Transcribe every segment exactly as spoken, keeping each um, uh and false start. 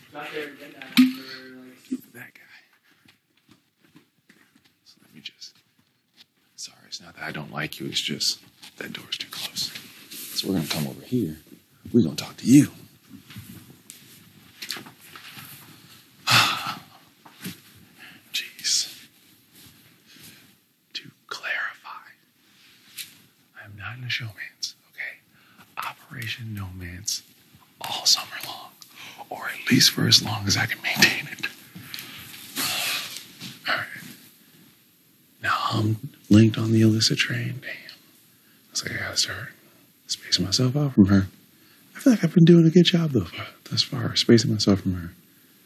Got there and did that for like that guy. So let me just. Sorry, it's not that I don't like you. It's just that door's too close. So we're gonna come over here. We're gonna talk to you. Jeez. To clarify, I am not in a showmance. Okay, Operation No-Mance all summer long, or at least for as long as I can maintain it. All right. Now I'm linked on the illicit train. Damn. It's like I gotta start spacing myself out from her. I feel like I've been doing a good job though thus far, spacing myself from her.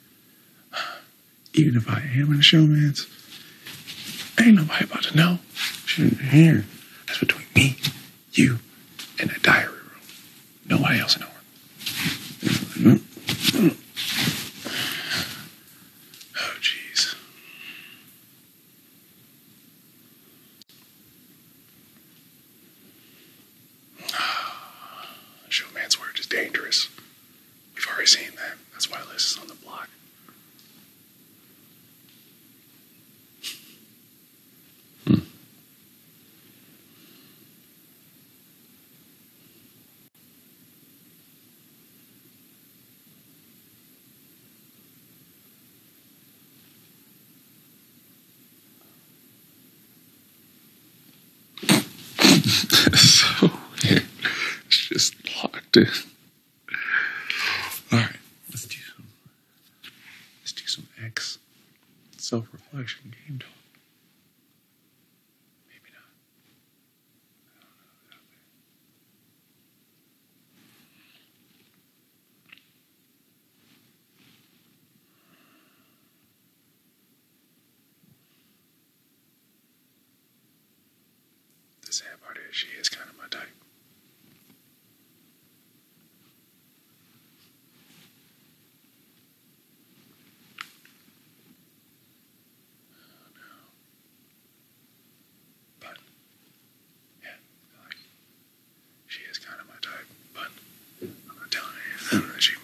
Even if I am in a showmance, ain't nobody about to know. She didn't hear. That's between me, you, and that diary room. Nobody else knows. Oh, jeez. Showman's word is dangerous. We've already seen that. That's why Liz is on the block. Hmm. So weird. It's just locked in. All right, let's do some. Let's do some X self-reflection game talk. Maybe not. I don't know what's out there. The sad part is she is kind of my type. But, yeah, like, she is kind of my type, but I'm not telling her anything that she